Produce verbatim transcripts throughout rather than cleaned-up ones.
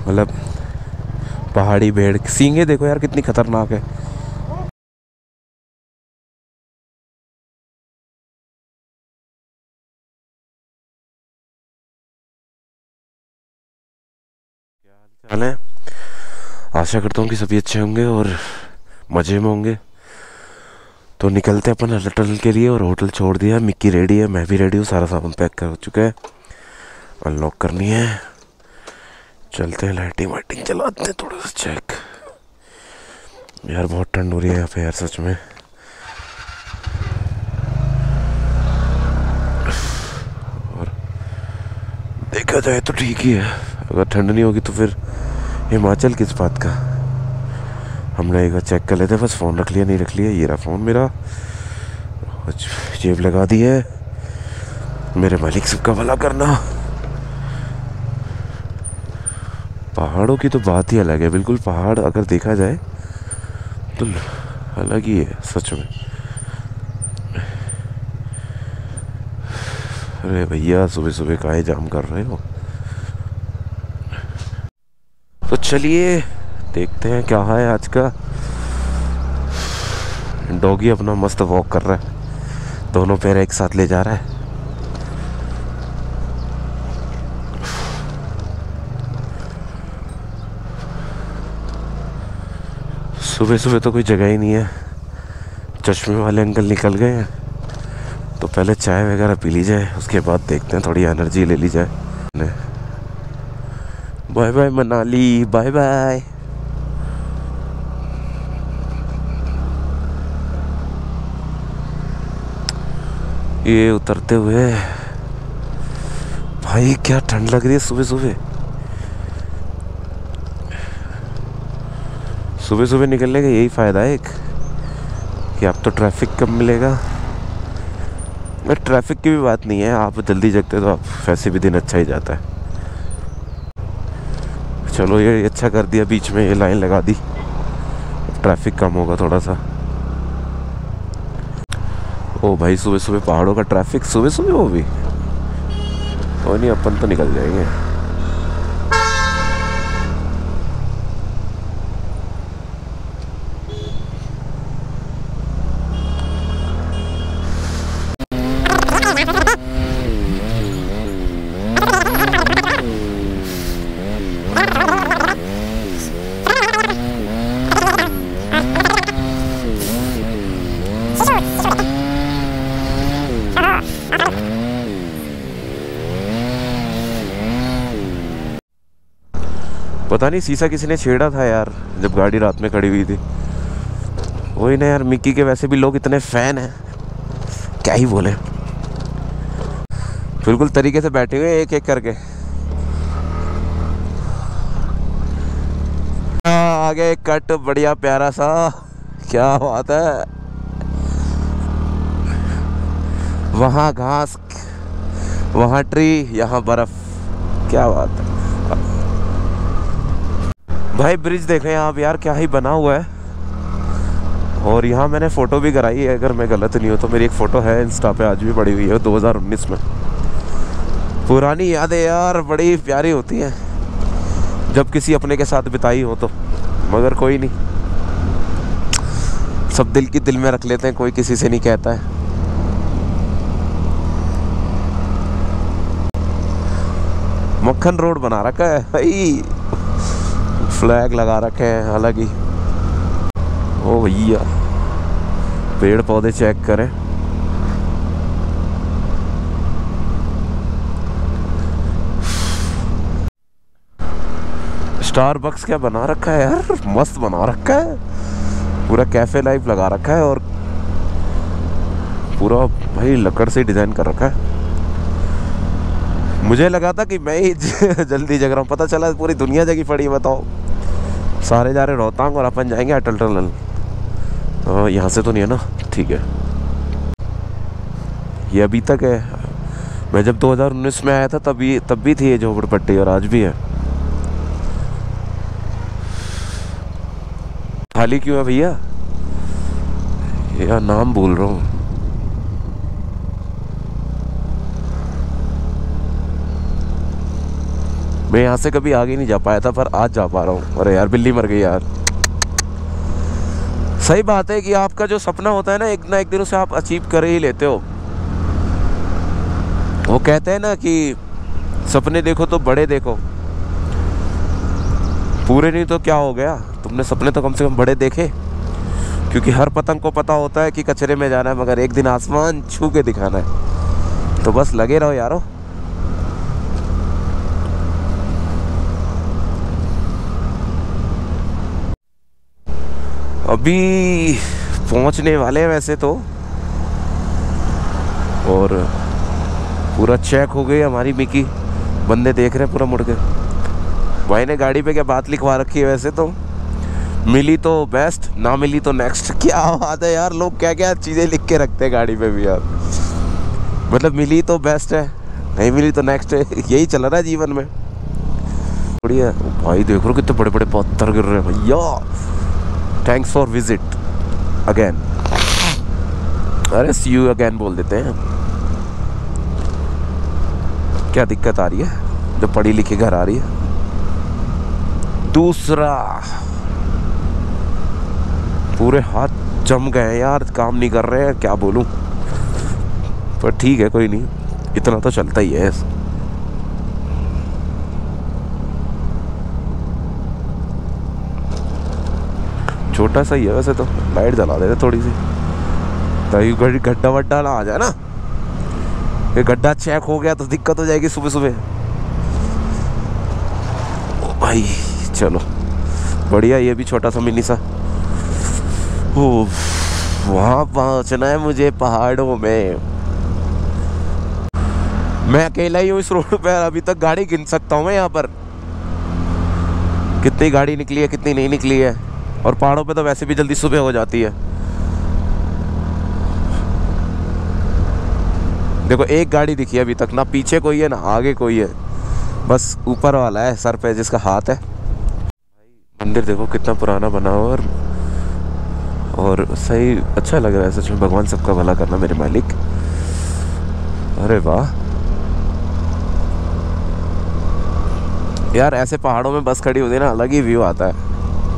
मतलब पहाड़ी भेड़, सींगे देखो यार कितनी खतरनाक है। हाल है, आशा करता हूँ कि सभी अच्छे होंगे और मज़े में होंगे। तो निकलते हैं अपन होटल के लिए, और होटल छोड़ दिया। मिक्की रेडी है, मैं भी रेडी हूँ, सारा सामान पैक कर चुका है, अनलॉक करनी है। चलते हैं, लाइटिंग वाइटिंग चलाते हैं, थोड़ा सा चेक। यार बहुत ठंड हो रही है यहाँ पे यार, सच में। और देखा जाए तो ठीक ही है, अगर ठंड नहीं होगी तो फिर हिमाचल किस बात का। हमने एक बार चेक कर लेते, बस फ़ोन रख लिया नहीं रख लिया। ये रहा फ़ोन मेरा, जेब लगा दी है। मेरे मालिक सबका भला करना। पहाड़ों की तो बात ही अलग है, बिल्कुल पहाड़ अगर देखा जाए तो अलग ही है सच में। अरे भैया सुबह सुबह काहे जाम कर रहे हो। तो चलिए देखते हैं क्या है आज का। डॉगी अपना मस्त वॉक कर रहा है, दोनों पैर एक साथ ले जा रहा है। सुबह सुबह तो कोई जगह ही नहीं है। चश्मे वाले अंकल निकल गए हैं, तो पहले चाय वगैरह पी ली जाए, उसके बाद देखते हैं, थोड़ी एनर्जी ले ली जाए। Bye bye Manali, bye bye. ये उतरते हुए भाई क्या ठंड लग रही है सुबह सुबह। सुबह सुबह निकलने का यही फ़ायदा है एक, कि आप तो ट्रैफिक कम मिलेगा। बट ट्रैफिक की भी बात नहीं है, आप जल्दी जगते तो आप वैसे भी दिन अच्छा ही जाता है। चलो ये अच्छा कर दिया, बीच में ये लाइन लगा दी, ट्रैफिक कम होगा थोड़ा सा। ओ भाई सुबह सुबह पहाड़ों का ट्रैफिक, सुबह सुबह वो भी कोई नहीं, अपन तो निकल जाएंगे। पता नहीं शीशा किसी ने छेड़ा था यार, जब गाड़ी रात में खड़ी हुई थी। वही ना यार, मिक्की के वैसे भी लोग इतने फैन हैं, क्या ही बोले। बिल्कुल तरीके से बैठे हुए एक एक करके। आगे कट बढ़िया प्यारा सा, क्या बात है। वहाँ घास, वहाँ ट्री, यहाँ बर्फ, क्या बात है भाई। ब्रिज देखें यहाँ पे यार, क्या ही बना हुआ है। और यहाँ मैंने फ़ोटो भी कराई है, अगर मैं गलत नहीं हूँ तो। मेरी एक फ़ोटो है इंस्टा पे, आज भी पड़ी हुई है, दो हज़ार उन्नीस में। पुरानी यादें यार बड़ी प्यारी होती हैं जब किसी अपने के साथ बिताई हो तो। मगर कोई नहीं, सब दिल की दिल में रख लेते हैं, कोई किसी से नहीं कहता है। मक्खन रोड बना रखा है भाई, फ्लैग लगा रखे हैं हालांकि। ओ भैया पेड़ पौधे चेक करें। स्टारबक्स क्या बना रखा है यार, मस्त बना रखा है, पूरा कैफे लाइफ लगा रखा है। और पूरा भाई लकड़ से डिजाइन कर रखा है। मुझे लगा था कि मैं ही जल्दी जग रहा हूँ, पता चला पूरी दुनिया जगी पड़ी है। बताओ, सारे जा रहे रोहतांग और अपन जाएंगे अटल टनल। यहाँ से तो नहीं है ना, ठीक है। ये अभी तक है, मैं जब दो हज़ार उन्नीस में आया था तभी तब भी थी ये झोपड़पट्टी, और आज भी है। खाली क्यों है भैया? यार नाम भूल रहा हूँ। मैं यहाँ से कभी आगे नहीं जा पाया था, पर आज जा पा रहा हूँ। अरे यार बिल्ली मर गई यार। सही बात है कि आपका जो सपना होता है ना, एक ना एक दिन उसे आप अचीव कर ही लेते हो। वो कहते हैं ना कि सपने देखो तो बड़े देखो, पूरे नहीं तो क्या हो गया, तुमने सपने तो कम से कम बड़े देखे। क्योंकि हर पतंग को पता होता है कि कचरे में जाना है, मगर एक दिन आसमान छू के दिखाना है। तो बस लगे रहो यारो। अभी पहुंचने वाले हैं वैसे तो, और पूरा चेक हो गई हमारी मिकी। बंदे देख रहे हैं पूरा मुड़ के। भाई ने गाड़ी पे क्या बात लिखवा रखी है वैसे तो, मिली तो बेस्ट, ना मिली तो नेक्स्ट। क्या बात है यार, लोग क्या क्या चीज़ें लिख के रखते हैं गाड़ी पे भी यार। मतलब मिली तो बेस्ट है, नहीं मिली तो नेक्स्ट है, यही चल रहा है जीवन में। बढ़िया भाई, देख लो कितने बड़े बड़े पत्थर गिर रहे हैं भैया। Thanks for visit again. अरे सी यू अगेन बोल देते हैं। क्या दिक्कत आ रही है जब पढ़ी लिखी घर आ रही है। दूसरा, पूरे हाथ जम गए यार, काम नहीं कर रहे हैं, क्या बोलूं। पर ठीक है, कोई नहीं, इतना तो चलता ही है। छोटा सा ही है वैसे तो, लाइट जला देते थोड़ी सी ताकि गड्ढा वड्ढा ना आ जाए ना। ये गड्ढा चेक हो गया तो दिक्कत हो जाएगी सुबह सुबह। ओ भाई चलो बढ़िया, ये भी छोटा सा मिनी सा। वहां पहुंचना है मुझे पहाड़ों में। मैं अकेला ही हूँ इस रोड पे, अभी तक गाड़ी गिन सकता हूँ मैं यहाँ पर, कितनी गाड़ी निकली है कितनी नहीं निकली है। और पहाड़ों पे तो वैसे भी जल्दी सुबह हो जाती है। देखो एक गाड़ी दिखी है अभी तक, ना पीछे कोई है ना आगे कोई है, बस ऊपर वाला है सर पे जिसका हाथ है। मंदिर देखो कितना पुराना बना हुआ, और और सही अच्छा लग रहा है सच में। भगवान सबका भला करना मेरे मालिक। अरे वाह यार, ऐसे पहाड़ों में बस खड़ी होती है ना, अलग ही व्यू आता है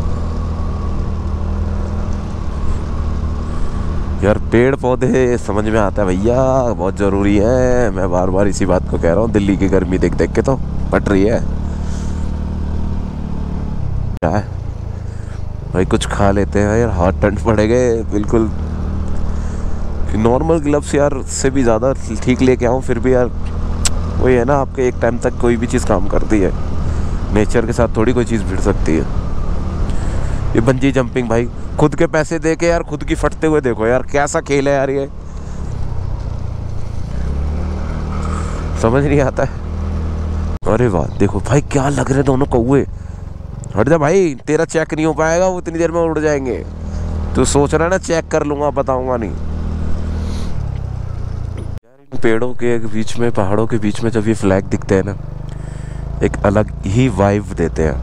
यार। पेड़ पौधे समझ में आता है भैया, बहुत ज़रूरी है। मैं बार बार इसी बात को कह रहा हूँ, दिल्ली की गर्मी देख देख के तो पट रही है। क्या है भाई, कुछ खा लेते हैं यार, हाथ ठंड पड़ गए बिल्कुल। नॉर्मल ग्लव्स यार से भी ज़्यादा ठीक लेके आऊँ, फिर भी यार वही है ना, आपके एक टाइम तक कोई भी चीज़ काम करती है। नेचर के साथ थोड़ी कोई चीज़ भिड़ सकती है। ये बंजी जंपिंग भाई, खुद के पैसे दे के यार खुद की फटते हुए देखो यार, कैसा खेल है यार ये, समझ नहीं आता है। अरे वाह देखो भाई, क्या लग रहे दोनों कौवे। हट जा भाई, तेरा चेक नहीं हो पाएगा, वो इतनी देर में उड़ जाएंगे। तो सोच रहा है ना चेक कर लूंगा, बताऊंगा नहीं यार। इन पेड़ों के बीच में, पहाड़ों के बीच में जब ये फ्लैग दिखते हैं ना, एक अलग ही वाइब देते हैं।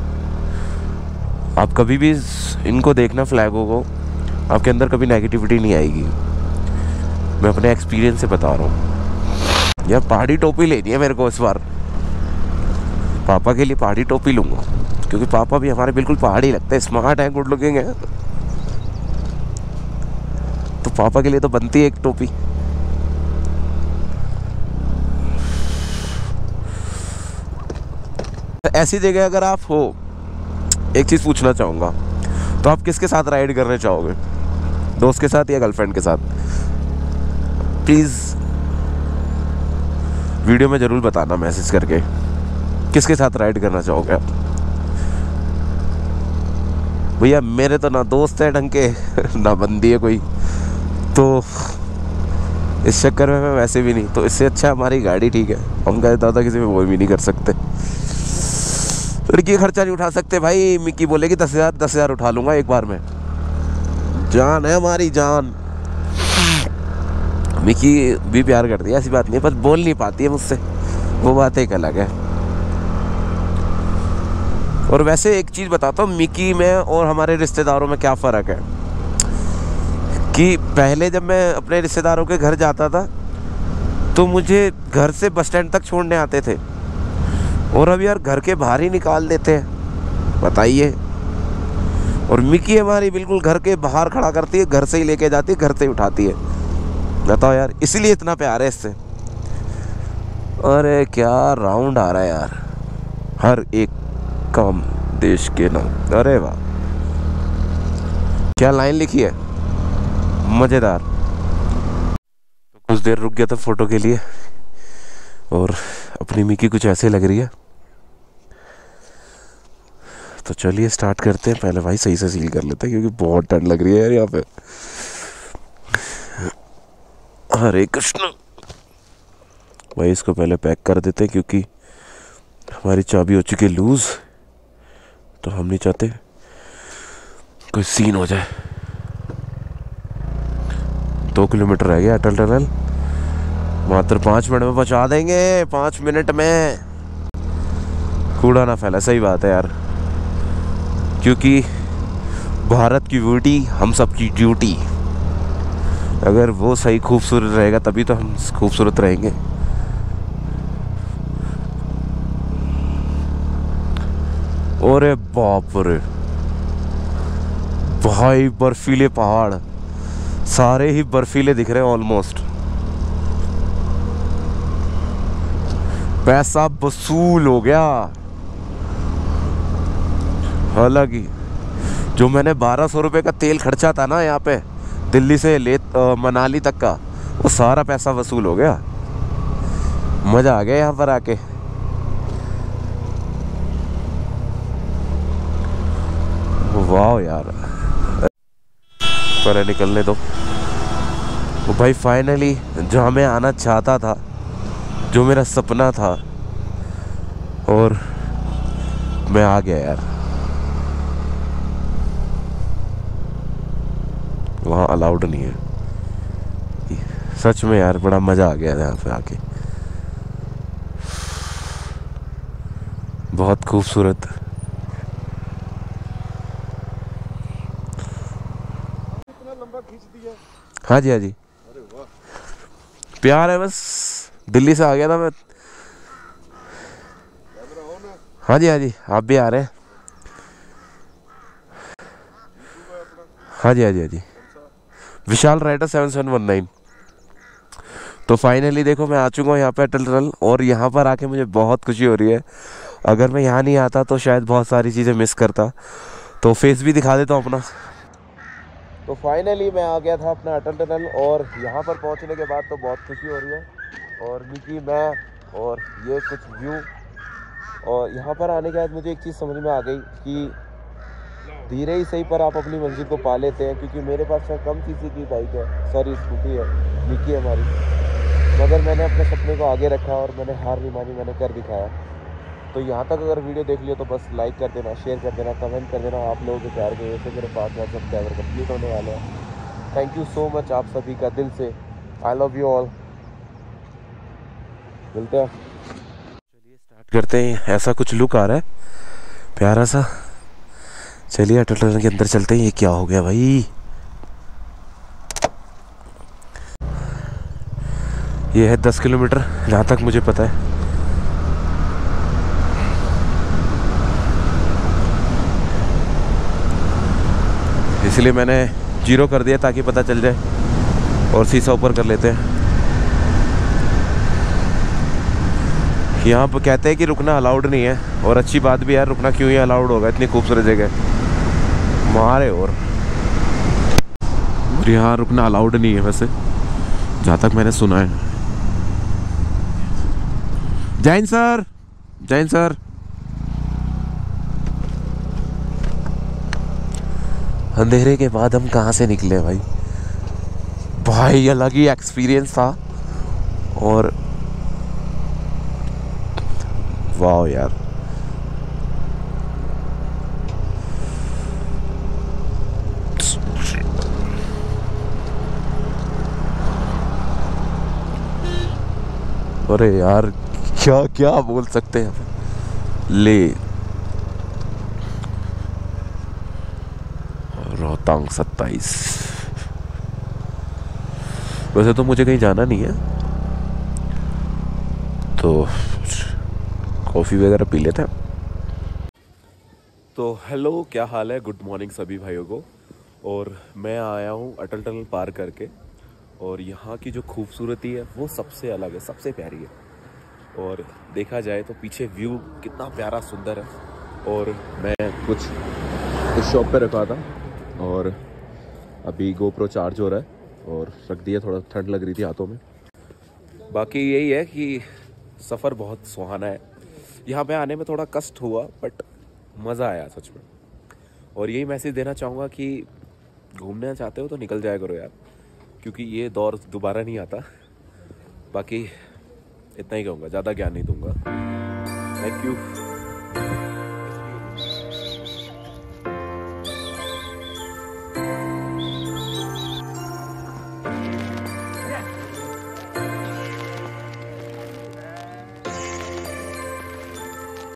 आप कभी भी इनको देखना फ्लैगों को, आपके अंदर कभी नेगेटिविटी नहीं आएगी। मैं अपने एक्सपीरियंस से बता रहा हूँ यार। पहाड़ी टोपी लेनी है मेरे को इस बार, पापा के लिए पहाड़ी टोपी लूँगा, क्योंकि पापा भी हमारे बिल्कुल पहाड़ी लगते हैं, स्मार्ट हैं, गुड लुकिंग है। तो पापा के लिए तो बनती है एक टोपी। ऐसी जगह अगर आप हो, एक चीज़ पूछना चाहूँगा, तो आप किसके साथ राइड करने चाहोगे, दोस्त के साथ या गर्लफ्रेंड के साथ? प्लीज़ वीडियो में ज़रूर बताना मैसेज करके, किसके साथ राइड करना चाहोगे आप। भैया मेरे तो ना दोस्त है ढंग के ना बंदी है कोई, तो इस चक्कर में मैं वैसे भी नहीं। तो इससे अच्छा हमारी गाड़ी ठीक है, हम गए दादा किसी में वो भी नहीं कर सकते। लड़की खर्चा नहीं उठा सकते भाई। मिक्की बोलेगी दस हजार दस हजार उठा लूंगा एक बार में। जान है हमारी जान। मिक्की भी प्यार करती है, ऐसी बात नहीं है, बस बोल नहीं पाती है मुझसे, वो बात एक अलग है। और वैसे एक चीज़ बताता हूँ, मिक्की में और हमारे रिश्तेदारों में क्या फ़र्क है कि पहले जब मैं अपने रिश्तेदारों के घर जाता था तो मुझे घर से बस स्टैंड तक छोड़ने आते थे, और अब यार घर के बाहर ही निकाल देते हैं, बताइए। और मिकी हमारी बिल्कुल घर के बाहर खड़ा करती है, घर से ही लेके जाती है, घर से ही उठाती है। बताओ यार, इसलिए इतना प्यार है इससे। अरे क्या राउंड आ रहा है यार, हर एक काम देश के नाम। अरे वाह, क्या लाइन लिखी है, मजेदार। तो कुछ देर रुक गया था फोटो के लिए, और अपनी मिकी कुछ ऐसे लग रही है। तो चलिए स्टार्ट करते हैं। पहले भाई सही से सील कर लेते हैं, क्योंकि बहुत ठंड लग रही है यार यहाँ पे। हरे कृष्ण। भाई इसको पहले पैक कर देते हैं, क्योंकि हमारी चाबी हो चुकी है लूज, तो हम नहीं चाहते कोई सीन हो जाए। दो किलोमीटर रह गया अटल टनल, मात्र पाँच मिनट में पहुंचा देंगे। पाँच मिनट में कूड़ा ना फैला, सही बात है यार, क्योंकि भारत की ब्यूटी हम सब की ड्यूटी। अगर वो सही खूबसूरत रहेगा तभी तो हम खूबसूरत रहेंगे। अरे बाप रे भाई, बर्फीले पहाड़, सारे ही बर्फीले दिख रहे हैं ऑलमोस्ट। पैसा वसूल हो गया। हालांकि जो मैंने बारह सौ रुपये का तेल खर्चा था ना यहाँ पे दिल्ली से ले आ, मनाली तक का, वो सारा पैसा वसूल हो गया। मज़ा आ गया यहाँ पर आके। वाह यार, पर निकलने दो। तो भाई फाइनली जहाँ मैं आना चाहता था, जो मेरा सपना था, और मैं आ गया यार। वहाँ अलाउड नहीं है। सच में यार बड़ा मज़ा आ गया यहाँ पे आके, बहुत खूबसूरत। हाँ जी हाँ जी, प्यार है बस। दिल्ली से आ गया था मैं। हाँ जी हाँ जी, आप भी आ रहे हैं? हाँ जी हाँ जी हाँ जी, Vishal rider seven seven one nine. तो फाइनली देखो मैं आ चुका हूँ यहाँ पे अटल टनल, और यहाँ पर आके मुझे बहुत खुशी हो रही है। अगर मैं यहाँ नहीं आता तो शायद बहुत सारी चीज़ें मिस करता। तो फेस भी दिखा देता हूँ अपना। तो फाइनली मैं आ गया था अपना अटल टनल, और यहाँ पर पहुँचने के बाद तो बहुत खुशी हो रही है। और मिकी, मैं, और ये कुछ व्यू। और यहाँ पर आने के बाद मुझे एक चीज़ समझ में आ गई कि धीरे ही सही पर आप अपनी मंजिल को पा लेते हैं। क्योंकि मेरे पास कम सीसी की बाइक है, सॉरी स्कूटी है, मिकी है हमारी, मगर मैंने अपने सपने को आगे रखा और मैंने हार नहीं मानी, मैंने कर दिखाया। तो यहाँ तक अगर वीडियो देख लियो तो बस लाइक कर देना, शेयर कर देना, कमेंट कर देना। आप लोगों के प्यार की वजह से मेरे पाँच हज़ार सब्सक्राइबर कंप्लीट होने वाले हैं। थैंक यू सो मच आप सभी का, दिल से आई लव यू ऑल। मिलते हैं, चलिए स्टार्ट करते हैं। ऐसा कुछ लुक आ रहा है प्यारा सा। चलिए अटल टनल के अंदर चलते हैं। ये क्या हो गया भाई, ये है दस किलोमीटर जहाँ तक मुझे पता है। इसलिए मैंने जीरो कर दिया ताकि पता चल जाए, और शीशा ऊपर कर लेते हैं। यहाँ पर कहते हैं कि रुकना अलाउड नहीं है, और अच्छी बात भी यार, रुकना क्यों ही अलाउड होगा, इतनी खूबसूरत जगह मारे। और यहाँ रुकना अलाउड नहीं है वैसे, जहाँ तक मैंने सुना है। Jain sir, Jain sir. अंधेरे के बाद हम कहाँ से निकले भाई। भाई अलग ही एक्सपीरियंस था। और वाह यार, अरे यार क्या क्या बोल सकते हैं। ले रोहतांग सत्ताईस। वैसे तो मुझे कहीं जाना नहीं है, तो कॉफ़ी वगैरह पी लेते हैं। तो हेलो, क्या हाल है? गुड मॉर्निंग सभी भाइयों को। और मैं आया हूँ अटल टनल पार करके, और यहाँ की जो खूबसूरती है वो सबसे अलग है, सबसे प्यारी है। और देखा जाए तो पीछे व्यू कितना प्यारा सुंदर है। और मैं कुछ कुछ शॉप पे रखा था और अभी गोप्रो चार्ज हो रहा है और रख दिया, थोड़ा ठंड लग रही थी हाथों में। बाकी यही है कि सफ़र बहुत सुहाना है। यहाँ पे आने में थोड़ा कष्ट हुआ बट मज़ा आया सच में। और यही मैसेज देना चाहूँगा कि घूमना चाहते हो तो निकल जाया करो यार, क्योंकि ये दौर दोबारा नहीं आता। बाकी इतना ही कहूँगा, ज़्यादा ज्ञान नहीं दूंगा। Thank you.